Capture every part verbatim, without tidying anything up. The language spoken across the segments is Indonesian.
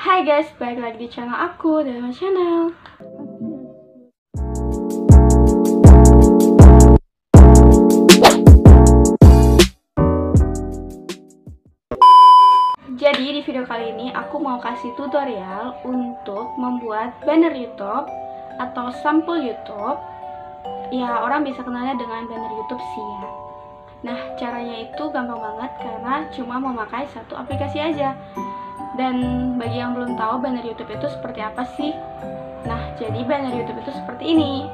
Hai guys, balik lagi di channel aku, Delima Channel. Jadi di video kali ini aku mau kasih tutorial untuk membuat banner YouTube atau sampul YouTube. Ya, orang bisa kenalnya dengan banner YouTube sih ya. Nah, caranya itu gampang banget karena cuma memakai satu aplikasi aja. Dan bagi yang belum tahu banner YouTube itu seperti apa sih? Nah, jadi banner YouTube itu seperti ini.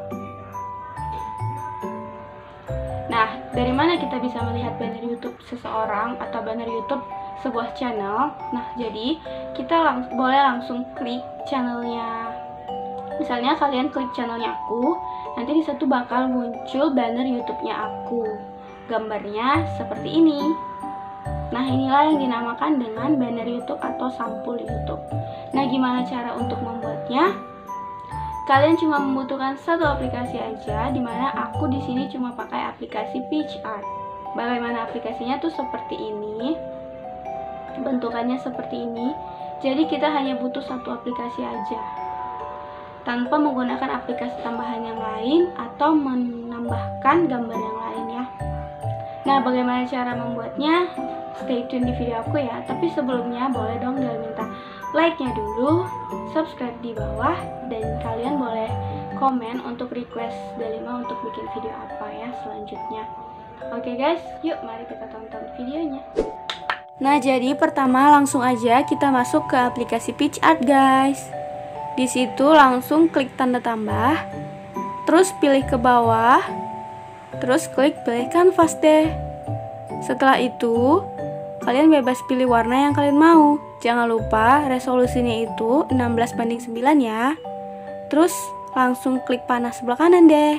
Nah, dari mana kita bisa melihat banner YouTube seseorang atau banner YouTube sebuah channel? Nah, jadi kita lang boleh langsung klik channelnya. Misalnya kalian klik channelnya aku, nanti di situ bakal muncul banner YouTube-nya aku. Gambarnya seperti ini. Nah, inilah yang dinamakan dengan banner YouTube atau sampul YouTube. Nah, gimana cara untuk membuatnya? Kalian cuma membutuhkan satu aplikasi aja, dimana aku di sini cuma pakai aplikasi PitchArt. Bagaimana aplikasinya tuh seperti ini, bentukannya seperti ini. Jadi kita hanya butuh satu aplikasi aja, tanpa menggunakan aplikasi tambahan yang lain atau menambahkan gambar yang lain ya. Nah, bagaimana cara membuatnya? Stay tune di video aku ya. Tapi sebelumnya boleh dong Del minta like-nya dulu, subscribe di bawah, dan kalian boleh komen untuk request Delima untuk bikin video apa ya selanjutnya. Oke guys, yuk mari kita tonton videonya. Nah, jadi pertama langsung aja kita masuk ke aplikasi PitchArt guys. Di situ langsung klik tanda tambah, terus pilih ke bawah, terus klik pilih kanvas deh. Setelah itu kalian bebas pilih warna yang kalian mau. Jangan lupa resolusinya itu enam belas banding sembilan ya. Terus langsung klik panah sebelah kanan deh.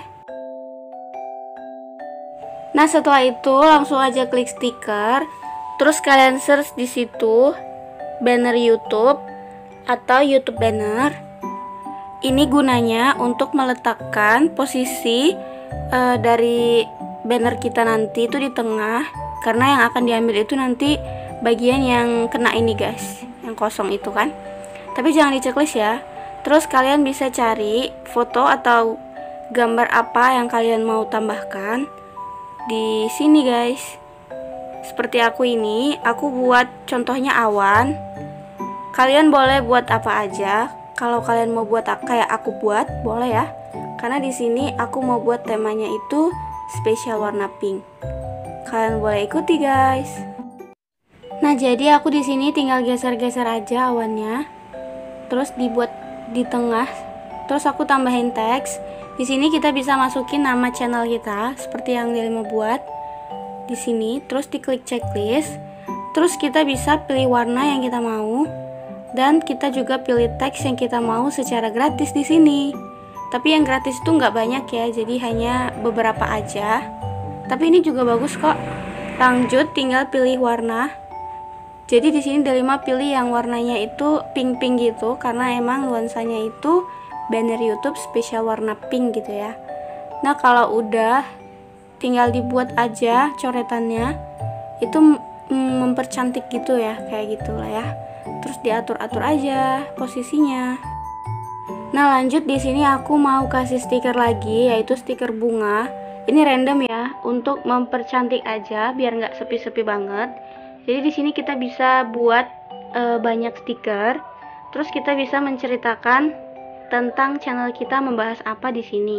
Nah, setelah itu langsung aja klik stiker. Terus kalian search di situ banner YouTube atau YouTube banner. Ini gunanya untuk meletakkan posisi uh, dari banner kita nanti itu di tengah. Karena yang akan diambil itu nanti bagian yang kena ini guys, yang kosong itu kan. Tapi jangan di checklist ya. Terus kalian bisa cari foto atau gambar apa yang kalian mau tambahkan di sini guys. Seperti aku ini, aku buat contohnya awan. Kalian boleh buat apa aja. Kalau kalian mau buat kayak aku buat, boleh ya. Karena di sini aku mau buat temanya itu spesial warna pink. Kalian boleh ikuti guys. Nah, jadi aku di sini tinggal geser-geser aja awannya. Terus dibuat di tengah. Terus aku tambahin teks. Di sini kita bisa masukin nama channel kita seperti yang Delima buat. Di sini terus diklik checklist. Terus kita bisa pilih warna yang kita mau dan kita juga pilih teks yang kita mau secara gratis di sini. Tapi yang gratis itu nggak banyak ya, jadi hanya beberapa aja. Tapi ini juga bagus kok. Lanjut tinggal pilih warna. Jadi di sini Delima pilih yang warnanya itu pink-pink gitu karena emang nuansanya itu banner YouTube spesial warna pink gitu ya. Nah, kalau udah tinggal dibuat aja coretannya. Itu mempercantik gitu ya, kayak gitulah ya. Terus diatur-atur aja posisinya. Nah, lanjut di sini aku mau kasih stiker lagi, yaitu stiker bunga. Ini random ya, untuk mempercantik aja biar nggak sepi-sepi banget. Jadi di sini kita bisa buat e, banyak stiker. Terus kita bisa menceritakan tentang channel kita membahas apa di sini.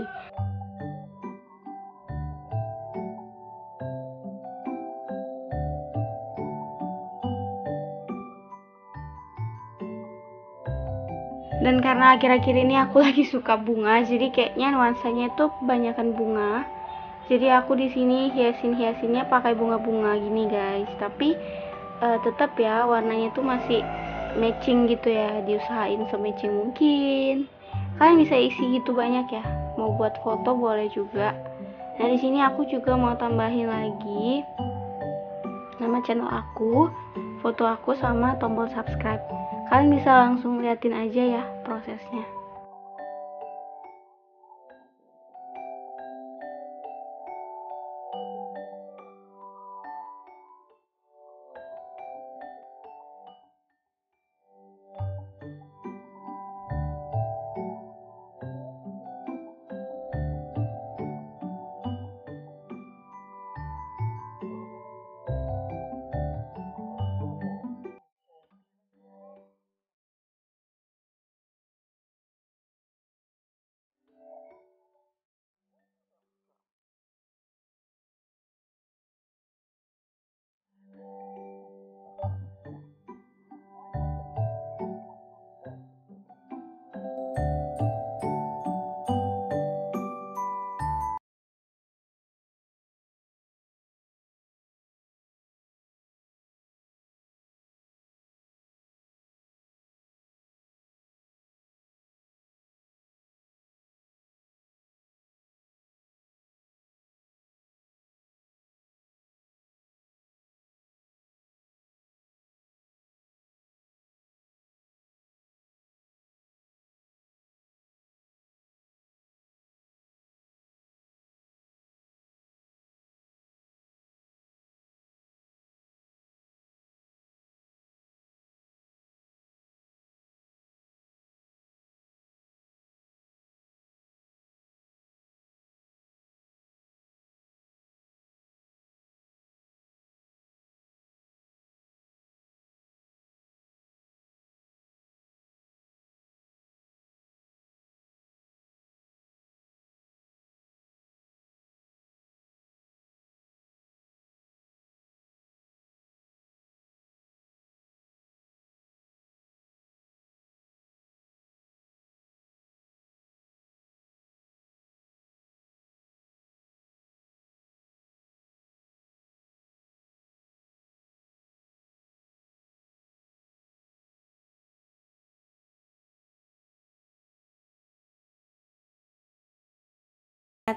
Dan karena akhir-akhir ini aku lagi suka bunga, jadi kayaknya nuansanya itu kebanyakan bunga. Jadi aku di sini hiasin-hiasinnya pakai bunga-bunga gini guys. Tapi uh, tetap ya warnanya tuh masih matching gitu ya. Diusahain se-matching mungkin. Kalian bisa isi gitu banyak ya. Mau buat foto boleh juga. Nah, di sini aku juga mau tambahin lagi nama channel aku, foto aku sama tombol subscribe. Kalian bisa langsung liatin aja ya prosesnya.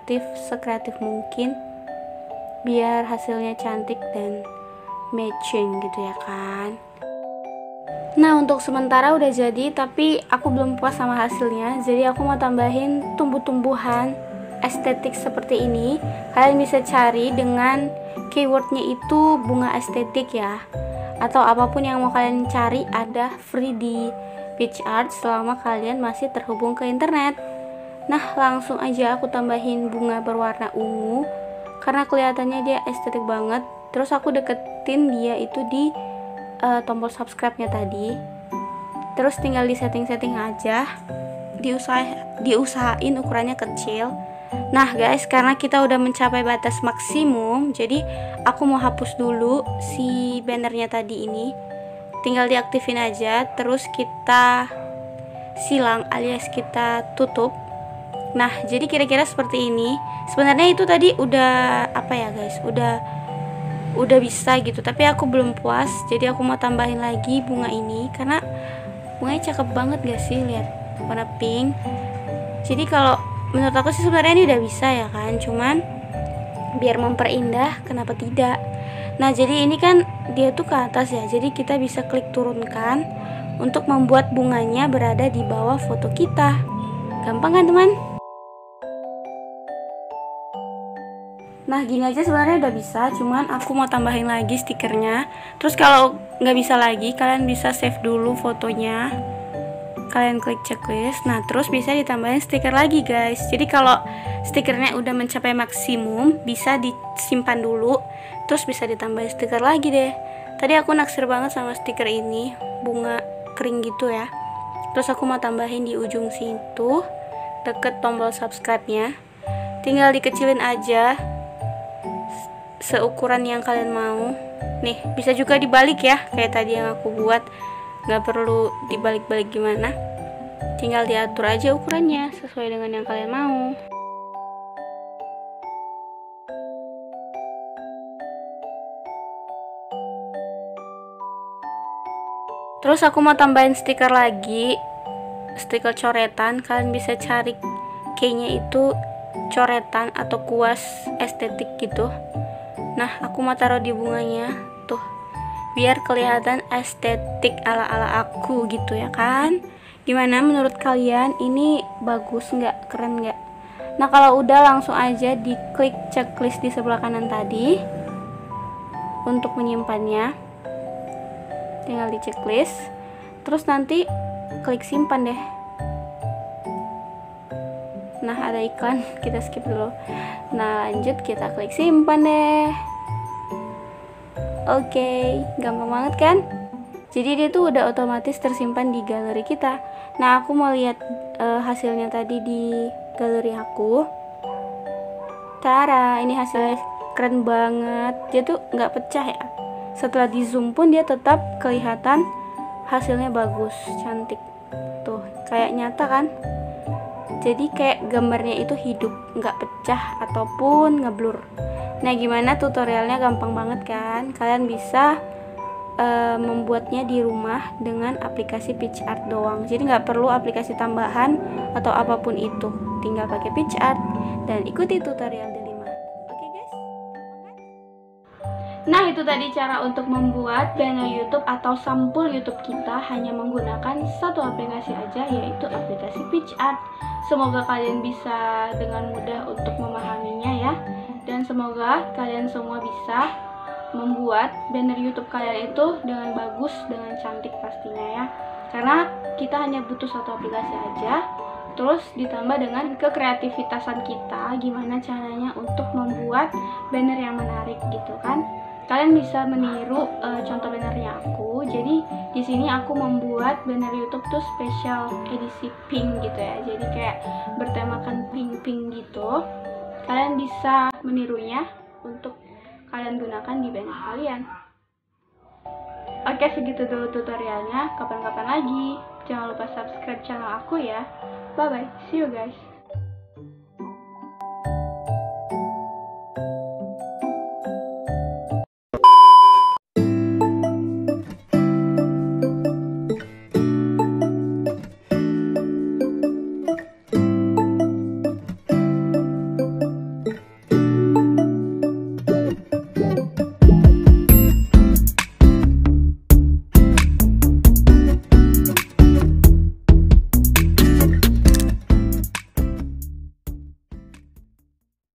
kreatif sekreatif mungkin biar hasilnya cantik dan matching gitu ya kan. Nah, untuk sementara udah jadi, tapi aku belum puas sama hasilnya. Jadi aku mau tambahin tumbuh-tumbuhan estetik seperti ini. Kalian bisa cari dengan keywordnya itu bunga estetik ya, atau apapun yang mau kalian cari ada free di PicsArt selama kalian masih terhubung ke internet. Nah, langsung aja aku tambahin bunga berwarna ungu karena kelihatannya dia estetik banget. Terus aku deketin dia itu di uh, tombol subscribe-nya tadi. Terus tinggal di setting-setting aja, diusah diusahain ukurannya kecil. Nah guys, karena kita udah mencapai batas maksimum, jadi aku mau hapus dulu si bannernya tadi ini. Tinggal diaktifin aja, terus kita silang alias kita tutup. Nah, jadi kira-kira seperti ini. Sebenarnya itu tadi udah apa ya guys, udah udah bisa gitu, tapi aku belum puas. Jadi aku mau tambahin lagi bunga ini karena bunganya cakep banget gak sih, lihat warna pink. Jadi kalau menurut aku sih sebenarnya ini udah bisa ya kan, cuman biar memperindah kenapa tidak. Nah, jadi ini kan dia tuh ke atas ya, jadi kita bisa klik turunkan untuk membuat bunganya berada di bawah foto kita. Gampang kan teman? Nah, gini aja sebenarnya udah bisa, cuman aku mau tambahin lagi stikernya. Terus kalau nggak bisa lagi, kalian bisa save dulu fotonya, kalian klik checklist. Nah, terus bisa ditambahin stiker lagi guys. Jadi kalau stikernya udah mencapai maksimum, bisa disimpan dulu, terus bisa ditambahin stiker lagi deh. Tadi aku naksir banget sama stiker ini, bunga kering gitu ya. Terus aku mau tambahin di ujung situ, deket tombol subscribe-nya. Tinggal dikecilin aja seukuran yang kalian mau. Nih, bisa juga dibalik ya, kayak tadi yang aku buat. Nggak perlu dibalik-balik gimana, tinggal diatur aja ukurannya sesuai dengan yang kalian mau. Terus aku mau tambahin stiker lagi, stiker coretan. Kalian bisa cari keynya itu coretan atau kuas estetik gitu. Nah, aku mau taruh di bunganya tuh, biar kelihatan estetik ala-ala aku gitu ya kan. Gimana menurut kalian, ini bagus nggak, keren nggak? Nah, kalau udah langsung aja diklik checklist di sebelah kanan tadi untuk menyimpannya. Tinggal di checklist, terus nanti klik simpan deh. Nah, ada iklan, kita skip dulu. Nah, lanjut kita klik simpan deh. Oke, gampang banget kan? Jadi dia tuh udah otomatis tersimpan di galeri kita. Nah, aku mau lihat uh, hasilnya tadi di galeri aku. Tara, ini hasilnya keren banget. Dia tuh nggak pecah ya. Setelah di zoom pun dia tetap kelihatan hasilnya bagus, cantik. Tuh, kayak nyata kan? Jadi kayak gambarnya itu hidup, nggak pecah ataupun ngeblur. Nah, gimana tutorialnya? Gampang banget kan? Kalian bisa uh, membuatnya di rumah dengan aplikasi PicsArt doang. Jadi nggak perlu aplikasi tambahan atau apapun itu. Tinggal pakai PicsArt dan ikuti tutorial Delima. Oke guys? Nah, itu tadi cara untuk membuat banner YouTube atau sampul YouTube kita hanya menggunakan satu aplikasi aja, yaitu aplikasi PicsArt. Semoga kalian bisa dengan mudah untuk memahaminya ya. Dan semoga kalian semua bisa membuat banner YouTube kalian itu dengan bagus, dengan cantik pastinya ya. Karena kita hanya butuh satu aplikasi aja. Terus ditambah dengan kekreativitasan kita, gimana caranya untuk membuat banner yang menarik gitu kan. Kalian bisa meniru uh, contoh bannernya aku. Jadi di sini aku membuat banner YouTube tuh spesial edisi pink gitu ya. Jadi kayak bertemakan pink-pink gitu. Kalian bisa menirunya untuk kalian gunakan di banner kalian. Oke, segitu dulu tutorialnya. Kapan-kapan lagi. Jangan lupa subscribe channel aku ya. Bye bye. See you guys.